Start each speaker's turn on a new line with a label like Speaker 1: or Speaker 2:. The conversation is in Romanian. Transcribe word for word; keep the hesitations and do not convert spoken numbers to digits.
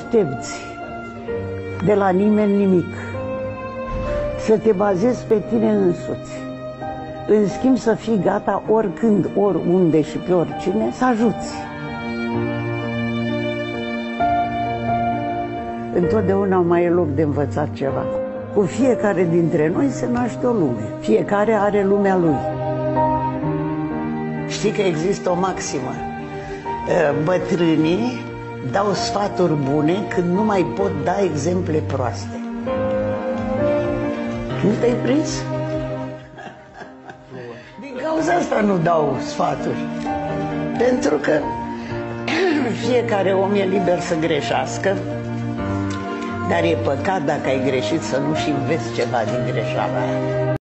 Speaker 1: aștepți de la nimeni nimic, să te bazezi pe tine însuți. În schimb, să fii gata oricând, oriunde și pe oricine să ajuți. Întotdeauna mai e loc de învățat ceva. Cu fiecare dintre noi se naște o lume. Fiecare are lumea lui. Știi că există o maximă. Bătrânii dau sfaturi bune când nu mai pot da exemple proaste. Nu te-ai prins? Din cauza asta nu dau sfaturi. Pentru că fiecare om e liber să greșească, dar e păcat dacă ai greșit să nu și înveți ceva din greșeala aia.